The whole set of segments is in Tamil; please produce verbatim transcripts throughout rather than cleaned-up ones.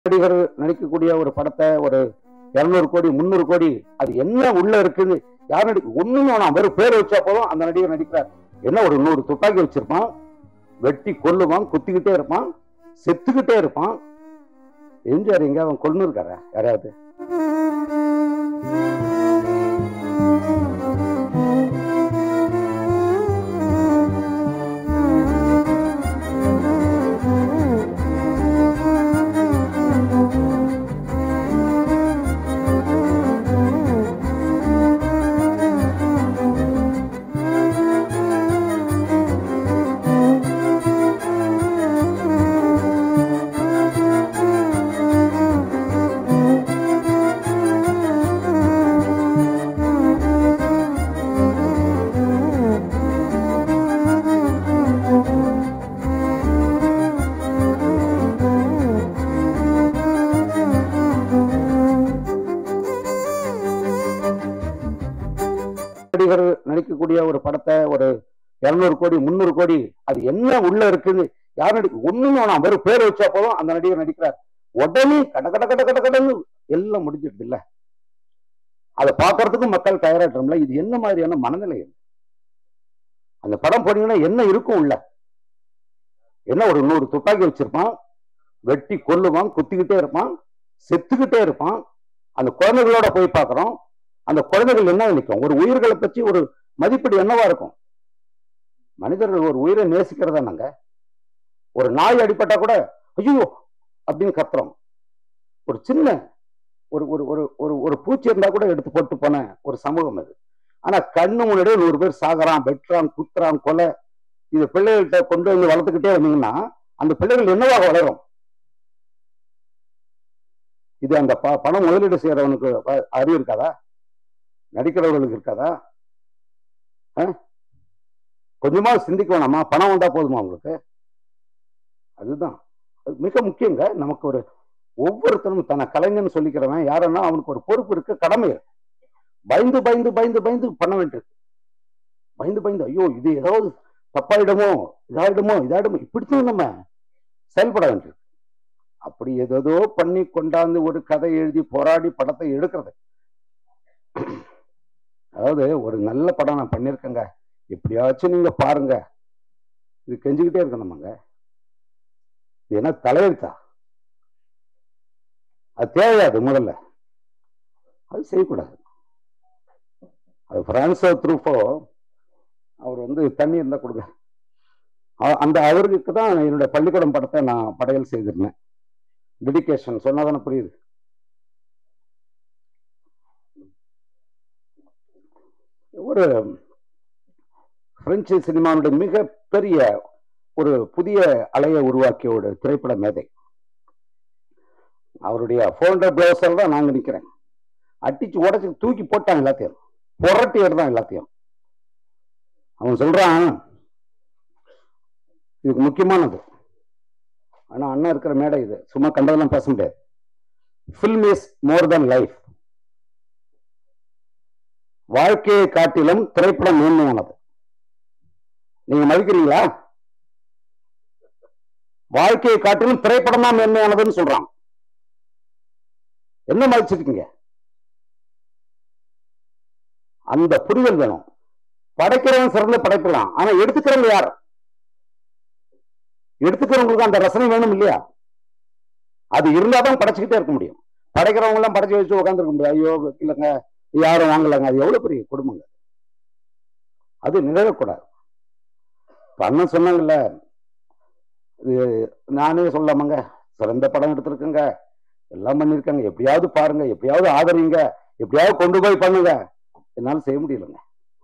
நடிகர் நடிக்கக்கூடிய ஒரு படத்தை ஒரு இருநூறு கோடி முந்நூறு கோடி அது என்ன உள்ள இருக்குன்னு யார் நடிக்க ஒண்ணுமே வேணாம், வெறும் பேர் வச்சா போதும் அந்த நடிகர் நடிக்கிறார். என்ன ஒரு நூறு துப்பாக்கி வச்சிருப்பான், வெட்டி கொல்லுவான், குத்திக்கிட்டே இருப்பான், செத்துக்கிட்டே இருப்பான். எம்ஜிஆர் எங்க அவன் கொண்டு இருக்கார யாராவது? நடிகர் நடிக்கக்கூடிய ஒரு படத்தை ஒரு இருநூறு கோடி முந்நூறு கோடி அது என்ன உள்ள இருக்குன்னு யார் நடிக்க ஒண்ணுமே வேணாம், வெறும் பேர் வச்சா போதும் அந்த நடிகர் நடிக்கிறார். உடனே கட கட கட கட கடன்னு எல்லாம் முடிஞ்சிடுது இல்ல. அதை பார்க்கறதுக்கும் மக்கள் தயாராட்டோம்ல. இது என்ன மாதிரியான மனநிலை? அந்த படம் போனீங்கன்னா என்ன இருக்கும் உள்ள? என்ன ஒரு நூறு துப்பாக்கி வச்சிருப்பான், வெட்டி கொல்லுவான், குத்திக்கிட்டே இருப்பான், செத்துக்கிட்டே இருப்பான். அந்த குழந்தைகளோட போய் பார்க்கிறோம். அந்த குழந்தைகள் என்ன நினைக்கும்? ஒரு உயிர்களை பற்றி ஒரு மதிப்பீடு என்னவா இருக்கும்? மனிதர்கள் ஒரு உயிரை நேசிக்கிறதா? நாங்க ஒரு நாய் அடிப்பட்டா கூட ஐயோ அப்படின்னு கத்துறோம். ஒரு சின்ன ஒரு ஒரு ஒரு ஒரு பூச்சி இருந்தா கூட எடுத்து போட்டு போன ஒரு சமூகம் அது. ஆனா கண்ணு முன்னாடியே நூறு பேர் சாகுறான், வெட்டுறான், குத்துறான், கொலை. இது பிள்ளைகள்கிட்ட கொண்டு வந்து வளர்த்துக்கிட்டே வந்தீங்கன்னா அந்த பிள்ளைகள் என்னவாக வளரும்? இது அந்த ப பணம் முதலீடு செய்யறவனுக்கு அறிவு இருக்காதா? நடிக்கிறவர்களுக்கு இருக்காதா? கொஞ்சமா சிந்திக்க வேணாமா? பணம் வந்தா போதுமா உங்களுக்கு? அதுதான் மிக முக்கியங்க. நமக்கு ஒரு ஒவ்வொருத்தரும் தன்னை கலைஞன்னு சொல்லிக்கிறவன் யாருன்னா அவனுக்கு ஒரு பொறுப்பு இருக்கு, கடமை இருக்கு. பயந்து பயந்து பயந்து பயந்து பண்ண வேண்டியிருக்கு. பயந்து பயந்து ஐயோ இது ஏதாவது தப்பாயிடுமோ, இதாயிடுமோ இதாயிடுமோ இப்படித்தான் நம்ம செயல்பட வேண்டியிருக்கு. அப்படி ஏதோ பண்ணி கொண்டாந்து ஒரு கதை எழுதி போராடி படத்தை எடுக்கிறது. அதாவது ஒரு நல்ல படம் நான் பண்ணியிருக்கேங்க, எப்படியாச்சும் நீங்க பாருங்க, இது கெஞ்சிக்கிட்டே இருக்கணுமாங்க? இது என்ன தலையெழுத்தா? அது தேவையாது. முதல்ல அது செய்யக்கூடாது. அது பிரான்சோ த்ரூஃபோ அவர் வந்து தண்ணி இருந்தா கொடுங்க, அந்த அவருக்கு தான் என்னுடைய பள்ளிக்கூடம் படத்தை நான் படையல் செய்திருந்தேன். டெடிகேஷன் சொன்னாதானே புரியுது. ஒரு பிரெஞ்சு சினிமாவுடைய மிகப்பெரிய ஒரு புதிய அலையை உருவாக்கிய ஒரு திரைப்பட மேதை. அவருடைய போர் ஹண்ட்ரட் பிளவுஸில் தான் நாங்க நிக்கிறேன். அடிச்சு உடச்சு தூக்கி போட்டாங்க எல்லாத்தையும், புரட்டி எடுத்தான் எல்லாத்தையும். அவன் சொல்றான் இதுக்கு முக்கியமானது. ஆனா அண்ணன் இருக்கிற மேடை இது, சும்மா கண்டதெல்லாம் பேச முடியாது. Film is more than life. வாழ்க்கையை காட்டிலும் திரைப்படம் மேன்மையானது. நீங்க மதிக்கிறீங்களா? வாழ்க்கையை காட்டிலும் திரைப்படம் தான் மேன்மையானதுன்னு சொல்றான். என்ன மதிச்சிருக்கீங்க? அந்த புரிதல் வேணும். படைக்கிறவன் சிறந்து படைக்கலாம், ஆனா எடுத்துக்கிறவங்க யார்? எடுத்துக்கிறவங்களுக்கு அந்த ரசனை வேணும் இல்லையா? அது இருந்தாதான் படைச்சுக்கிட்டே இருக்க முடியும். படைக்கிறவங்க எல்லாம் படைச்சு வச்சு உட்கார்ந்து இருக்க முடியாது. ஐயோ இல்லைங்க யாரும் வாங்கலாங்க, அது எவ்வளவு பெரிய குடும்பங்க. அது நிகழக்கூடாது. அண்ணன் சொன்னாங்கல்ல, நானே சொல்லாமங்க, சிறந்த படம் எடுத்திருக்கேங்க, எல்லாம் பண்ணிருக்காங்க, எப்படியாவது பாருங்க, எப்படியாவது ஆதரிங்க, எப்படியாவது கொண்டு போய் பண்ணுங்க. என்னால செய்ய முடியலங்க.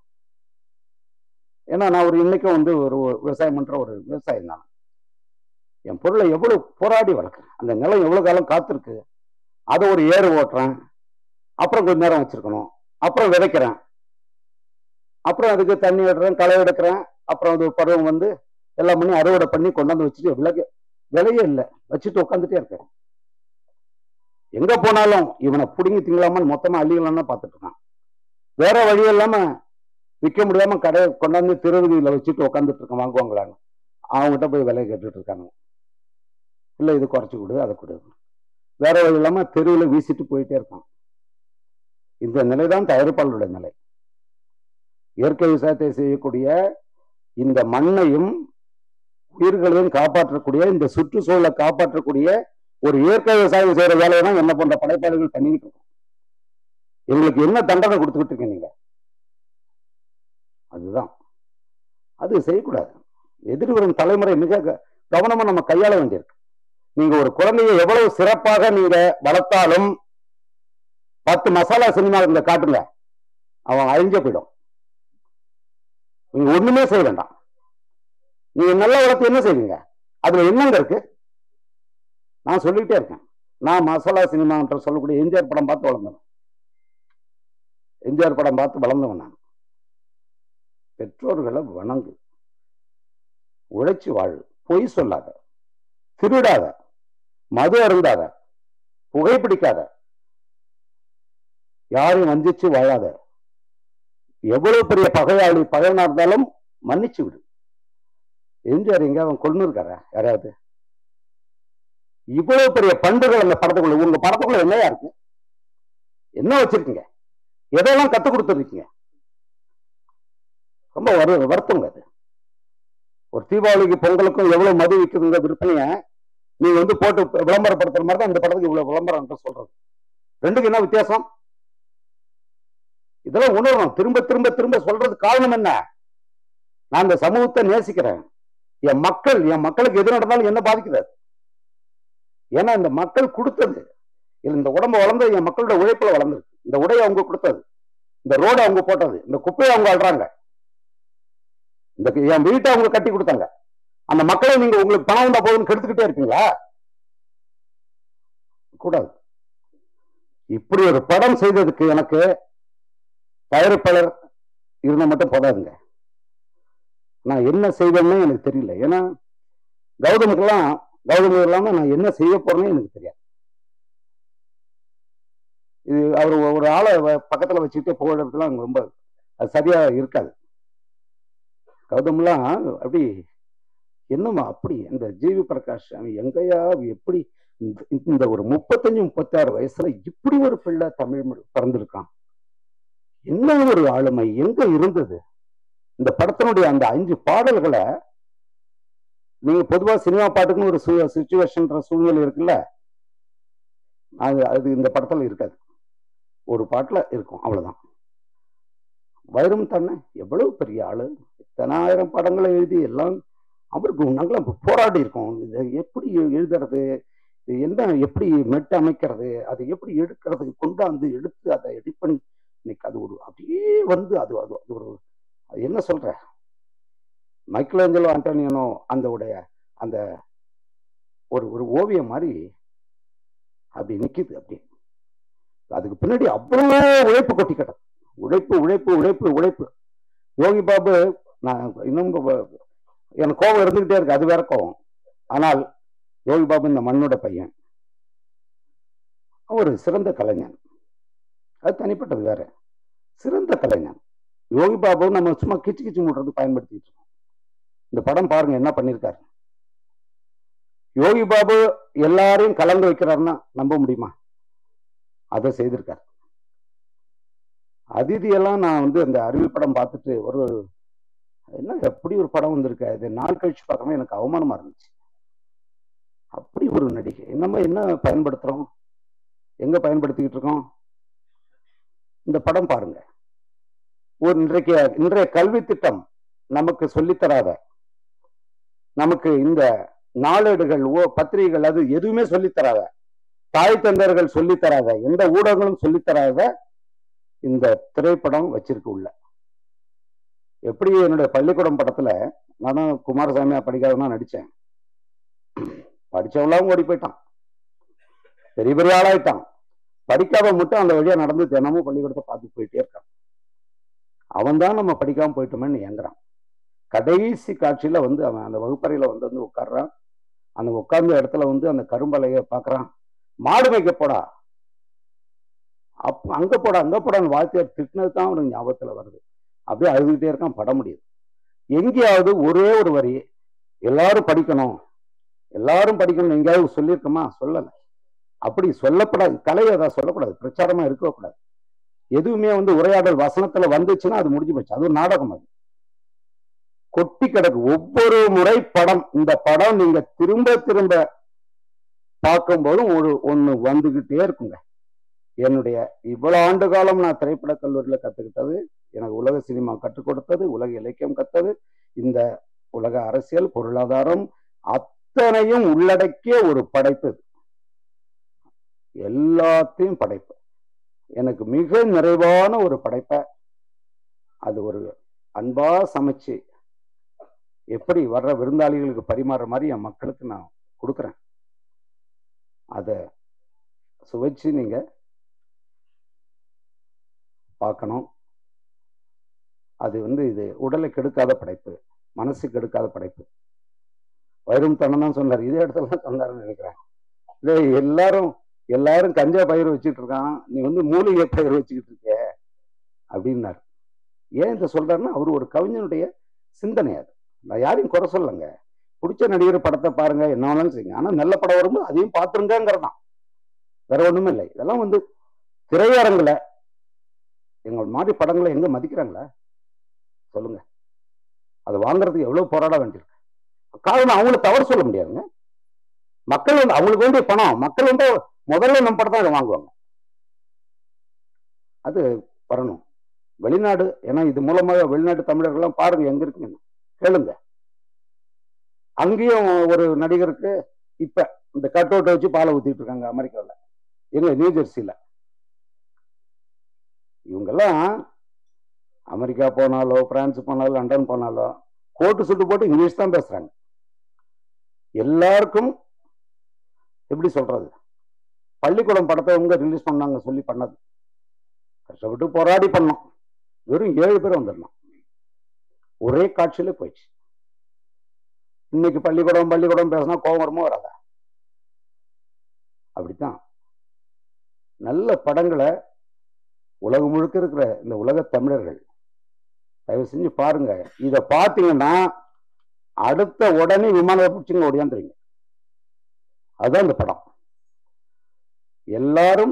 ஏன்னா நான் ஒரு இன்னைக்கும் வந்து ஒரு விவசாயம் பண்ற ஒரு விவசாயம் தான். என் பொருளை எவ்வளவு போராடி வளர்க்குறேன், அந்த நிலம் எவ்வளவு காலம் காத்திருக்கு. அதை ஒரு ஏறு ஓட்டுறேன், அப்புறம் கொஞ்ச நேரம் வச்சிருக்கணும், அப்புறம் விதைக்கிறேன், அப்புறம் அதுக்கு தண்ணி விடுறேன், களை எடுக்கிறேன், அப்புறம் அது பருவம் வந்து எல்லாம் பண்ணி அறுவடை பண்ணி கொண்டாந்து வச்சுட்டு விலைக்கு விலையே இல்லை வச்சுட்டு உட்காந்துட்டே இருக்கேன். எங்க போனாலும் இவனை பிடுங்கி திங்கலாமான்னு மொத்தமா அள்ளிக்கலாம்னா பார்த்துட்டு இருக்கான். வேற வழி இல்லாம விற்க முடியாம கடையை கொண்டாந்து திருவதியில வச்சுட்டு உட்காந்துட்டு இருக்கேன், வாங்குவாங்களான்னு. அவங்ககிட்ட போய் விலையை கேட்டுட்டு இருக்காங்க. இல்லை இது குறைச்சி கொடு, அதை கொடு. வேற வழி இல்லாம தெருவில் வீசிட்டு போயிட்டே இருக்கான். இந்த நிலைதான் தயாரிப்பாளருடைய நிலை. இயற்கை விவசாயத்தை செய்யக்கூடிய இந்த மண்ணையும் உயிர்களையும் காப்பாற்றக்கூடிய இந்த சுற்றுச்சூழலை காப்பாற்றக்கூடிய ஒரு இயற்கை விவசாயம் செய்யற வேலையை தான் என்ன போன்ற படைப்பாளிகள் பண்ணிக்கிட்டு இருக்கோம். எங்களுக்கு என்ன தண்டனை கொடுத்துக்கிட்டு இருக்கீங்க நீங்க? அதுதான் அது செய்யக்கூடாது. எதிர் வரும் தலைமுறை மிக கவனமா நம்ம கையாள வேண்டியிருக்கு. நீங்க ஒரு குழந்தைய எவ்வளவு சிறப்பாக நீங்க வளர்த்தாலும் பத்து மசாலா சினிமா இந்த காட்டுங்க, அவன் அழிஞ்ச போயிடும். நீங்க ஒண்ணுமே செய்ய வேண்டாம். நீங்க நல்லா வளர்த்து என்ன செய்வீங்க? அதுல என்னங்க இருக்கு? நான் சொல்லிக்கிட்டே இருக்கேன். நான் மசாலா சினிமா சொல்லக்கூடிய எம்ஜிஆர் படம் பார்த்து வளர்ந்தவன். எம்ஜிஆர் படம் பார்த்து வளர்ந்தவன் நான். பெற்றோர்களை வணங்கு, உழைச்சு வாழு, பொய் சொல்லாத, திருடாத, மது அருந்தாத, புகைப்பிடிக்காத, யாரையும் வஞ்சிச்சு வாழாத. எவ்வளவு பெரிய பகையாளி பகையனா இருந்தாலும் மன்னிச்சு விடு. எம்ஜிஆர் எங்க அவன் கொண்டு இருக்கார யாராவது? இவ்வளவு பெரிய பண்புகள் அந்த படத்துக்குள்ள, உங்க படத்துக்குள்ள என்னையா இருக்கு? என்ன வச்சிருக்கீங்க? எதெல்லாம் கத்துக் கொடுத்துருக்கீங்க? ரொம்ப வரு வருத்தங்க அது. ஒரு தீபாவளிக்கு பொங்கலுக்கும் எவ்வளவு மது விற்குதுங்க விற்பனைய நீங்க வந்து போட்டு விளம்பரப்படுத்துற மாதிரி தான் இந்த படத்துக்கு இவ்வளவு விளம்பரம் சொல்றது. ரெண்டுக்கு என்ன வித்தியாசம்? இதெல்லாம் உணரணும். திரும்ப திரும்ப திரும்ப சொல்றது காரணம் என்ன? நான் இந்த சமூகத்தை நேசிக்கிறேன். என் மக்கள் என் மக்களுக்கு எது நடந்தாலும் என்ன பாதிக்குது? ஏன்னா இந்த மக்கள் கொடுத்தது, இந்த உடம்பு வளர்ந்தது என் மக்களோட உழைப்புல வளர்ந்துருக்கு. இந்த உடையை அவங்க கொடுத்தது, இந்த ரோடு அவங்க போட்டது, இந்த குப்பையை அவங்க அல்றாங்க, இந்த என் வீட்டை அவங்க கட்டி கொடுத்தாங்க. அந்த மக்களை நீங்க உங்களுக்கு பணம் வந்தா போதுன்னு கெடுத்துக்கிட்டே இருப்பீங்களா? கூடாது. இப்படி ஒரு படம் செய்ததுக்கு எனக்கு தயாரிப்பாளர் இருந்த மட்டும் போதாதுங்க. நான் என்ன செய்வேன்னு எனக்கு தெரியல. ஏன்னா கௌதமுக்கெல்லாம் கௌதம் இல்லாம நான் என்ன செய்ய போறேன்னு எனக்கு தெரியாது. இது அவர் ஒரு ஆளை பக்கத்துல வச்சுக்கிட்டே போகிறதுலாம் ரொம்ப அது சரியா இருக்காது. கௌதம்லாம் அப்படி என்னமா அப்படி அந்த ஜிவி பிரகாஷ் எங்கயா எப்படி இந்த ஒரு முப்பத்தஞ்சு முப்பத்தி ஆறு வயசுல இப்படி ஒரு பிள்ளை தமிழ் பிறந்திருக்கான், என்ன ஒரு ஆளுமை எங்க இருந்தது? இந்த படத்தினுடைய அந்த அஞ்சு பாடல்களை நீங்க பொதுவா சினிமா பாட்டுக்குன்னு ஒரு சிச்சுவேஷன் சூழ்நிலை இருக்குல்ல, அது அது இந்த படத்துல இருக்காது. ஒரு பாட்டுல இருக்கும், அவ்வளவுதான். வைரம் தானே எவ்வளவு பெரிய ஆளு, எத்தனாயிரம் படங்களை எழுதி எல்லாம் அவருக்கு நாங்களாம் போராடி இருக்கோம். இதை எப்படி எழுதுறது, என்ன எப்படி மெட்டு அமைக்கிறது, அதை எப்படி எடுக்கிறது, கொண்டாந்து எடுத்து அதை எடிட் பண்ணி இன்னைக்கு அது ஒரு அப்படியே வந்து அது அது அது ஒரு என்ன சொல்ற மைக்கேல் ஏஞ்சலோ ஆண்டோனியனோ அந்த உடைய அந்த ஒரு ஒரு ஓவியம் மாதிரி அப்படி நிக்குது. அப்படி அதுக்கு பின்னாடி அவ்வளோ உழைப்பு கொட்டிக்கிட்ட, உழைப்பு உழைப்பு உழைப்பு உழைப்பு. யோகி பாபு நான் இன்னும் எனக்கு கோபம் இருந்துகிட்டே இருக்கு, அது வேற கோபம். ஆனால் யோகி பாபு இந்த மண்ணோட பையன், ஒரு சிறந்த கலைஞன், அது தனிப்பட்டது வேற. சிறந்த கலைஞன் யோகி பாபு நம்ம சும்மா கிச்சு கிச்சு மூடுறது பயன்படுத்திட்டு இருக்கோம். இந்த படம் பாருங்க என்ன பண்ணிருக்காரு. யோகி பாபு எல்லாரையும் கலந்து வைக்கிறாருன்னா நம்ப முடியுமா? அதை செய்திருக்காரு. அதிதி எல்லாம் நான் வந்து அந்த அறிவு படம் பார்த்துட்டு ஒரு என்ன எப்படி ஒரு படம் வந்திருக்க, இது நாள் கழிச்சு பார்க்காம எனக்கு அவமானமா இருந்துச்சு. அப்படி ஒரு நடிகை நம்ம என்ன பயன்படுத்துறோம், எங்க பயன்படுத்திக்கிட்டு இருக்கோம்? இந்த படம் பாருங்க. ஒரு இன்றைக்கு இன்றைய கல்வி திட்டம் நமக்கு சொல்லித்தராத, நமக்கு இந்த நாளேடுகள் ஓ பத்திரிகைகள் அது எதுவுமே சொல்லித்தராத, தாய் தந்தர்கள் சொல்லித்தராத, எந்த ஊடகங்களும் சொல்லித்தராத இந்த திரைப்படம் வச்சிருக்கு உள்ள. எப்படி என்னுடைய பள்ளிக்கூடம் படத்துல நானும் குமாரசாமியா படிக்காதவனா நடிச்சேன். படிச்சவங்களாம் ஓடி போயிட்டான், பெரிய பெரிய ஆளாயிட்டான். படிக்காம மட்டும் அந்த வழியா நடந்து தினமும் பள்ளிக்கூடத்தை பார்த்து போயிட்டே இருக்கான். அவன் தான் நம்ம படிக்காம போயிட்டோமேன்னு ஏங்குறான். கடைசி காட்சியில வந்து அவன் அந்த வகுப்பறையில வந்து வந்து உட்கார்றான். அந்த உட்கார்ந்த இடத்துல வந்து அந்த கரும்பலைய பாக்குறான். மாடு மேய்க்க போடா, அப்ப அங்க போடா அங்க போடான்னு வாத்தியார் திட்டினது தான் அவனுக்கு ஞாபகத்துல வருது. அப்படியே அழுதுகிட்டே இருக்கான். பட முடியுது. எங்கேயாவது ஒரே ஒரு வரி எல்லாரும் படிக்கணும் எல்லாரும் படிக்கணும் எங்கேயாவது சொல்லியிருக்கோமா? சொல்லலை. அப்படி சொல்லப்படாது. கலையை அதை சொல்லக்கூடாது, பிரச்சாரமா இருக்கக்கூடாது. எதுவுமே வந்து உரையாடல் வசனத்துல வந்துச்சுன்னா அது முடிஞ்சு போச்சு. அது ஒரு நாடகம். அது கொட்டி கிடக்கு. ஒவ்வொரு முறை படம், இந்த படம் நீங்க திரும்ப திரும்ப பார்க்கும் போதும் ஒரு ஒண்ணு வந்துகிட்டே இருக்குங்க. என்னுடைய இவ்வளவு ஆண்டு காலம் நான் திரைப்பட கல்லூரியில கத்துக்கிட்டது, எனக்கு உலக சினிமா கற்றுக் கொடுத்தது, உலக இலக்கியம் கத்தது, இந்த உலக அரசியல் பொருளாதாரம் அத்தனையும் உள்ளடக்கிய ஒரு படைப்பு. எல்லாத்தையும் படைப்பு. எனக்கு மிக நிறைவான ஒரு படைப்பை அது ஒரு அன்பா சமைச்சு எப்படி வர்ற விருந்தாளிகளுக்கு பரிமாற மாதிரி என் மக்களுக்கு நான் கொடுக்குறேன். அதை சுவைச்சு நீங்க பார்க்கணும். அது வந்து இது உடலை கெடுக்காத படைப்பு, மனசு கெடுக்காத படைப்பு. வயிறும் தனம் தான் சொன்னார், இதே இடத்துல சொன்னாருன்னு நினைக்கிறேன். இதே எல்லாரும் எல்லாரும் கஞ்சா பயிர் வச்சுட்டு இருக்கான், நீ வந்து மூலிகை பயிர் வச்சுக்கிட்டு இருக்க அப்படின்னாரு. ஏன் இதை சொல்றாருன்னா அவர் ஒரு கவிஞனுடைய சிந்தனை. அது நான் யாரையும் குறை சொல்லலைங்க. பிடிச்ச நடிகர் படத்தை பாருங்க, என்ன வேணாலும் செய்யுங்க, ஆனா நல்ல படம் வரும்போது அதையும் பார்த்துருங்கிறதான், வேற ஒண்ணுமே இல்லை. இதெல்லாம் வந்து திரையரங்குல எங்கள் மாதிரி படங்களை எங்க மதிக்கிறாங்களா சொல்லுங்க? அது வாங்குறதுக்கு எவ்வளவு போராட வேண்டியிருக்கு. காரணம் அவங்களை தவறு சொல்ல முடியாதுங்க. மக்கள் வந்து அவங்களுக்கு வேண்டிய பணம், மக்கள் வந்து முதல்ல நம்ம படம் தான் அதை வாங்குவாங்க. அது வரணும். வெளிநாடு, ஏன்னா இது மூலமாக வெளிநாட்டு தமிழர்கள்லாம் பாருங்க எங்க இருக்குன்னு கேளுங்க. அங்கேயும் ஒரு நடிகருக்கு இப்ப இந்த கட் அவுட்டை வச்சு பாலை ஊத்திட்டு இருக்காங்க அமெரிக்காவில், எங்க நியூஜெர்சியில. இவங்கெல்லாம் அமெரிக்கா போனாலோ பிரான்ஸ் போனாலோ லண்டன் போனாலோ கோட்டு சுட்டு போட்டு இங்கிலீஷ் தான் பேசுறாங்க. எல்லாருக்கும் எப்படி சொல்றது, பள்ளிக்கூடம் படத்தை உங்க ரிலீஸ் பண்ணாங்க சொல்லி பண்ணது, கஷ்டப்பட்டு போராடி பண்ணோம். வெறும் ஏழு பேர் வந்துடணும், ஒரே காட்சியில போயிடுச்சு. இன்னைக்கு பள்ளிக்கூடம் பள்ளிக்கூடம் பேசினா கோபம் வருமோ வராதா? அப்படித்தான். நல்ல படங்களை உலகம் முழுக்க இருக்கிற இந்த உலக தமிழர்கள் தயவு செஞ்சு பாருங்க. இதை பார்த்தீங்கன்னா அடுத்த உடனே விமானத்தை பிடிச்சிங்க ஓடியாந்துருங்க. அதுதான் இந்த படம். எல்லாரும்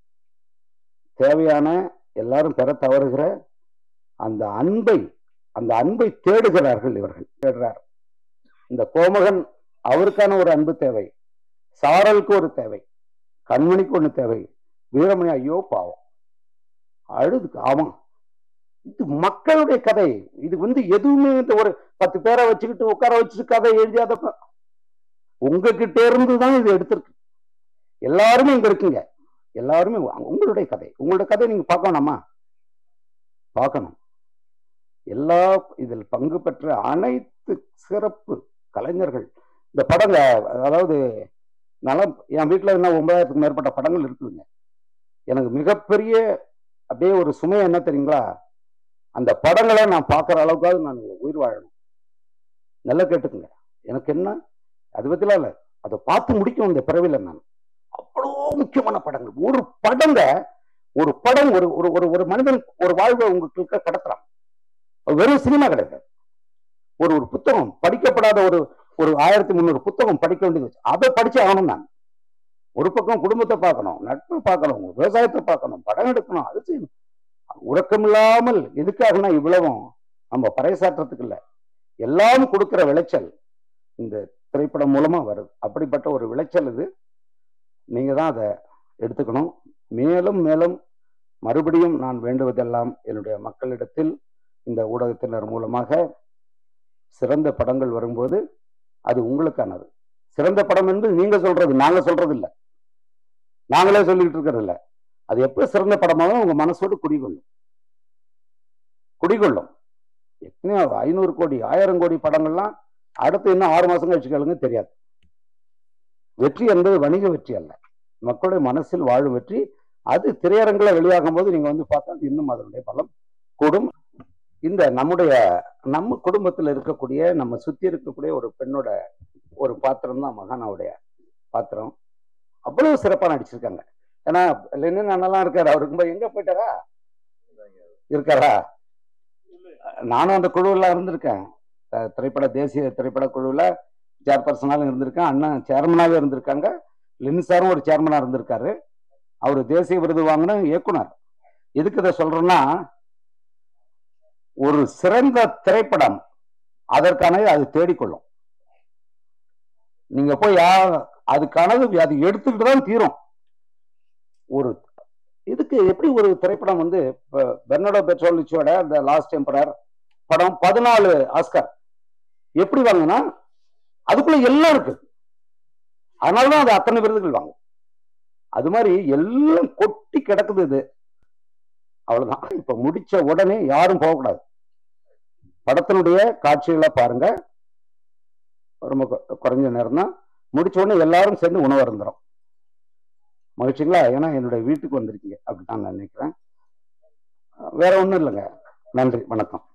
தேவையான, எல்லாரும் பெற தவறுகிற அந்த அன்பை அந்த அன்பை தேடுகிறார்கள். இவர்கள் தேடுறார். இந்த கோமகன் அவருக்கான ஒரு அன்பு தேவை, சாரலுக்கு ஒரு தேவை, கண்மணிக்கு ஒண்ணு தேவை, வீரமணி ஐயோ பாவம் அழுது. ஆமா, இது மக்களுடைய கதை. இது வந்து எதுவுமே இந்த ஒரு பத்து பேரை வச்சுக்கிட்டு உட்கார வச்சுட்டு கதை எழுதியாதப்ப உங்ககிட்ட இருந்துதான் இது எடுத்திருக்கு. எல்லாருமே இங்க இருக்குங்க, எல்லாருமே உங்களுடைய கதை. உங்களுடைய கதை நீங்க பார்க்கணுமா? பார்க்கணும். எல்லா இதில் பங்கு பெற்ற அனைத்து சிறப்பு கலைஞர்கள் இந்த படங்க, அதாவது நலம் என் வீட்டுல என்ன ஒன்பதாயிரத்துக்கு மேற்பட்ட படங்கள் இருக்குதுங்க. எனக்கு மிகப்பெரிய அப்படியே ஒரு சுமை என்ன தெரியுங்களா, அந்த படங்களை நான் பார்க்குற அளவுக்காவது நான் உயிர் வாழணும். நல்லா கேட்டுக்குங்க. எனக்கு என்ன அது பத்திலாம் இல்லை, அதை பார்த்து முடிக்கும் இந்த பிறவில. நான் அவ்வளோ முக்கியமான படங்கள், ஒரு படங்க ஒரு படம் ஒரு ஒரு ஒரு மனிதன் ஒரு வாழ்வை உங்களுக்கு கடத்துறான். வெறும் சினிமா கிடையாது. ஒரு ஒரு புத்தகம் படிக்கப்படாத ஒரு ஒரு ஆயிரத்தி முந்நூறு புத்தகம் படிக்க வேண்டியது, அதை படிச்சு ஆகணும். நான் ஒரு பக்கம் குடும்பத்தை பார்க்கணும், நட்பை பார்க்கணும், விவசாயத்தை பார்க்கணும், படம் எடுக்கணும், அது செய்யணும். உறக்கம் இல்லாமல் எதுக்காகனா இவ்வளவும் நம்ம பறைசாற்றத்துக்கு இல்லை, எல்லாம் கொடுக்கிற விளைச்சல் இந்த திரைப்படம் மூலமா வருது. அப்படிப்பட்ட ஒரு விளைச்சல் இது. நீங்க தான் அதை எடுத்துக்கணும். மேலும் மேலும் மறுபடியும் நான் வேண்டுவதெல்லாம் என்னுடைய மக்களிடத்தில் இந்த ஊடகத்தினர் மூலமாக சிறந்த படங்கள் வரும்போது அது உங்களுக்கானது. சிறந்த படம் என்பது நீங்க சொல்றது, நாங்க சொல்றது இல்லை, நாங்களே சொல்லிட்டு இருக்கிறது இல்லை. அது எப்ப சிறந்த படமாக உங்க மனசோடு குடிகொள்ளும் குடிகொள்ளும் எத்தனையோ ஐநூறு கோடி ஆயிரம் கோடி படங்கள்லாம் அடுத்து இன்னும் ஆறு மாசம் கழிச்சு கேளுங்க, தெரியாது. வெற்றி என்பது வணிக வெற்றி அல்ல, மக்களுடைய மனசில் வாழும் வெற்றி. அது திரையரங்கில் வெளியாகும் போது நீங்க வந்து பார்த்தா இன்னும் அதனுடைய பலம் கூடும். இந்த நம்முடைய நம்ம குடும்பத்தில் இருக்கக்கூடிய நம்ம சுத்தி இருக்கக்கூடிய ஒரு பெண்ணோட ஒரு பாத்திரம் தான் மகானாவுடைய பாத்திரம். அவ்வளவு சிறப்பா நடிச்சிருக்காங்க. ஏன்னா லெனின் அண்ணெல்லாம் இருக்காரு, அவருக்கு எங்க போயிட்டாரா இருக்காரா? நானும் அந்த குழுவெல்லாம் இருந்திருக்கேன், திரைப்பட தேசிய திரைப்பட குழுவில் சேர்பர்சனாலும் இருந்திருக்கேன், அண்ணன் சேர்மனாவே இருந்திருக்காங்க. லெனின் ஒரு சேர்மனா இருந்திருக்காரு. அவர் தேசிய விருது வாங்கின இயக்குனர். எதுக்கு இதை சொல்றேன்னா, ஒரு சிறந்த திரைப்படம் அதற்கானது அது தேடிக்கொள்ளும். நீங்க போய் அதுக்கானது அது எடுத்துக்கிட்டு தான் தீரும். ஒரு இதுக்கு எப்படி ஒரு திரைப்படம் வந்து பெர்னார்டோ பெர்டோலுச்சியோட தி லாஸ்ட் எம்பரர் படம் பதினாலு ஆஸ்கர் எப்படி வாங்கினா அதுக்குள்ள எல்லாம் இருக்கு. அதனாலதான் அது அத்தனை விருதுகள் வாங்கும். அது மாதிரி எல்லாம் கொட்டி கிடக்குது. இது அவ்வளவுதான். இப்ப முடிச்ச உடனே யாரும் போகக்கூடாது. படத்தினுடைய காட்சிகளை பாருங்க. ரொம்ப குறைஞ்ச நேரம் தான். முடிச்ச உடனே எல்லாரும் சேர்ந்து உணவு இருந்துரும். மகிழ்ச்சிங்களா? ஏன்னா என்னுடைய வீட்டுக்கு வந்திருக்கீங்க அப்படித்தான் நான் நினைக்கிறேன். வேற ஒண்ணும் இல்லைங்க. நன்றி, வணக்கம்.